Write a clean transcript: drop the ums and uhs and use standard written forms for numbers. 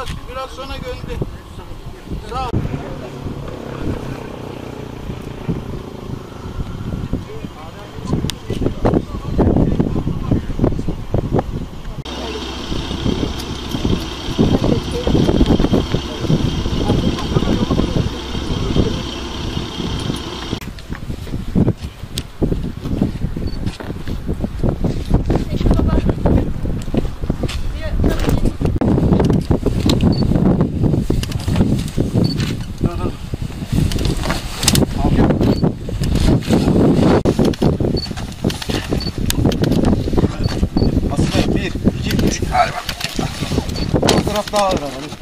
Biraz sonra gönder. Sağ ol. Aslında 1, 2, 3 galiba. Bu taraf daha ağır ama.